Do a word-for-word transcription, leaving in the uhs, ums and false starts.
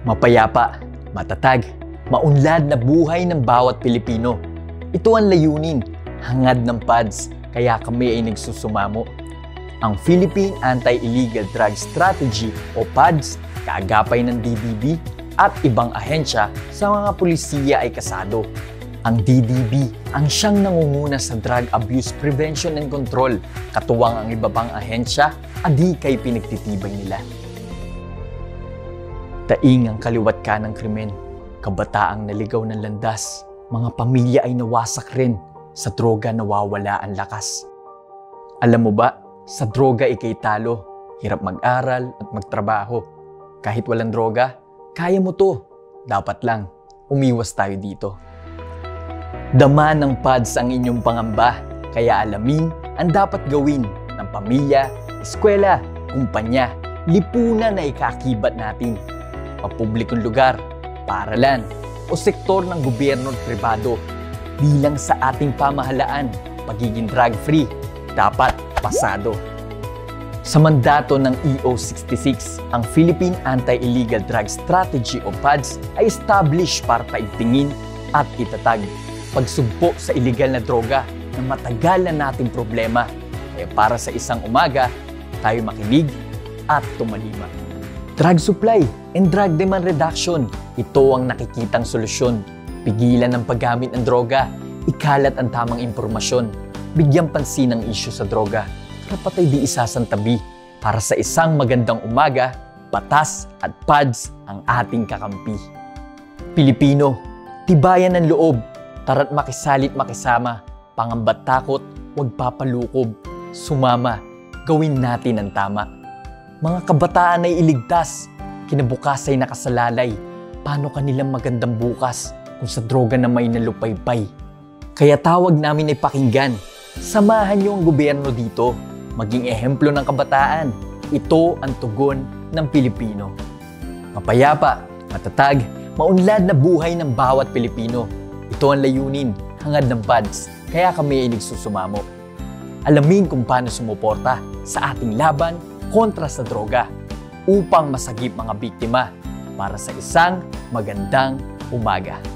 Mapayapa, matatag, maunlad na buhay ng bawat Pilipino. Ito ang layunin, hangad ng P A D S, kaya kami ay nagsusumamo. Ang Philippine Anti-Illegal Drugs Strategy o P A D S, kaagapay ng D D B at ibang ahensya sa mga pulisiya ay kasado. Ang D D B ang siyang nangunguna sa drug abuse prevention and control, katuwang ang iba pang ahensya, adi kay pinagtitibay nila. Taing ang kaliwat ka ng krimen, kabataang naligaw ng landas, mga pamilya ay nawasak rin, sa droga nawawala ang lakas. Alam mo ba, sa droga ikay talo, hirap mag-aral at magtrabaho. Kahit walang droga, kaya mo to. Dapat lang, umiwas tayo dito. Dama ng P A D S ang inyong pangamba, kaya alamin ang dapat gawin ng pamilya, eskwela, kumpanya, lipunan na ikakibat natin. Mapublikong lugar, paaralan, o sektor ng gobyerno at pribado. Bilang sa ating pamahalaan, pagiging drug-free, dapat pasado. Sa mandato ng E O sixty-six, ang Philippine Anti-Illegal Drugs Strategy o P A D S ay established para paigtingin at itatag pagsugpo sa illegal na droga na matagal na nating problema. Kaya para sa isang umaga, tayo makinig at tumalima. Drug supply and drug demand reduction, ito ang nakikitang solusyon. Pigilan ang paggamit ng droga, ikalat ang tamang impormasyon, bigyang pansin ang isyu sa droga, dapat ay di isasantabi. Para sa isang magandang umaga, batas at P A D S ang ating kakampi. Pilipino, tibayan ng loob, tara't makisalit makisama, pangambat takot, huwag papalukob, sumama, gawin natin ang tama. Mga kabataan ay iligtas, kinabukas ay nakasalalay, paano kanilang magandang bukas kung sa droga na may nalupaypay? Kaya tawag namin ay pakinggan, samahan niyo ang gobyerno dito, maging ehemplo ng kabataan, ito ang tugon ng Pilipino. Mapayapa, matatag, maunlad na buhay ng bawat Pilipino. Ito ang layunin, hangad ng P A D S, kaya kami ay nagsusumamo. Alamin kung paano sumuporta sa ating laban kontra sa droga upang masagip mga biktima para sa isang magandang umaga.